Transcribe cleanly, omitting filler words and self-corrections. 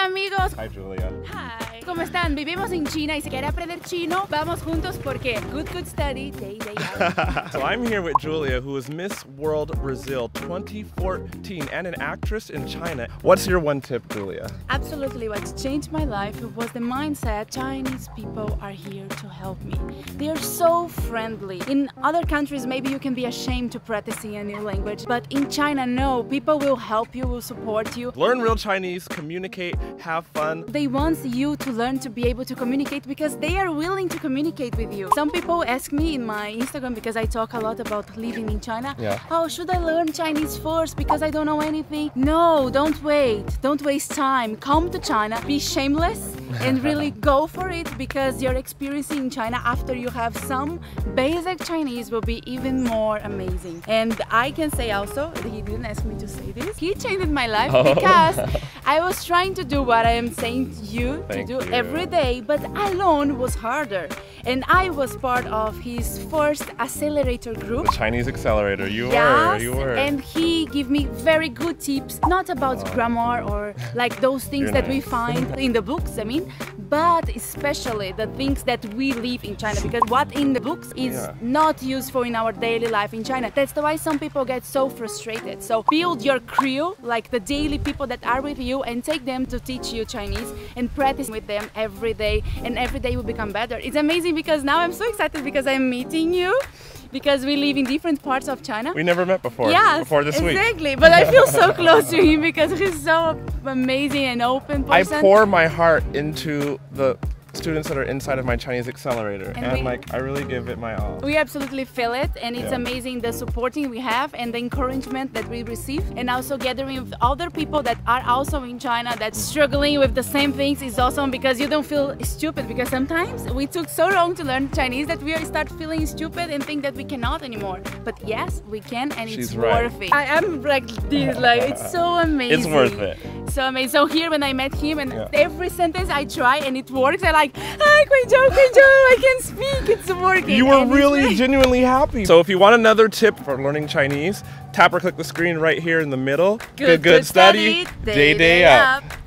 Hola amigos. Hi Julia. Hi. ¿Cómo están? Vivimos en China y si quiere aprender chino, vamos juntos porque good study, day out. So I'm here with Julia, who is Miss World Brazil 2014 and an actress in China. What's your one tip, Julia? Absolutely, what changed my life was the mindset Chinese people are here to help me. They are so friendly. In other countries, maybe you can be ashamed to practicing a new language, but in China, no, people will help you, will support you. Learn real Chinese, communicate, have fun. They want you to learn to be able to communicate because they are willing to communicate with you. Some people ask me in my Instagram, because I talk a lot about living in China, oh, should I learn Chinese first because I don't know anything? No, don't wait. Don't waste time. Come to China, be shameless and really go for it, because your experience in China after you have some basic Chinese will be even more amazing. And I can say also, he didn't ask me to say this, he changed my life because I was trying to do what I am saying to you to do every day, but alone was harder. And I was part of his first accelerator group. The Chinese accelerator, you were. And he gave me very good tips, not about grammar or like those things that we find in the books, I mean, but especially the things that we live in China, because what in the books is not useful in our daily life in China. That's why some people get so frustrated. So build your crew, like the daily people that are with you, and take them to teach you Chinese and practice with them every day, and every day will become better. It's amazing because now I'm so excited because I'm meeting you, because we live in different parts of China. We never met before. Before this week. Exactly. But I feel so close to him because he's so amazing and open person. I pour my heart into the students that are inside of my Chinese accelerator, and I really give it my all. We absolutely feel it, and it's amazing the supporting we have and the encouragement that we receive, and also gathering with other people that are also in China that's struggling with the same things is awesome, because you don't feel stupid, because sometimes we took so long to learn Chinese that we start feeling stupid and think that we cannot anymore. But yes, we can, and it's worth it. I am like this, like it's so amazing. It's worth it. So amazing. So here when I met him, and every sentence I try and it works, I like, hi, Guizhou, I can speak, it's working. You were really genuinely happy. So if you want another tip for learning Chinese, tap or click the screen right here in the middle. Good study, day up.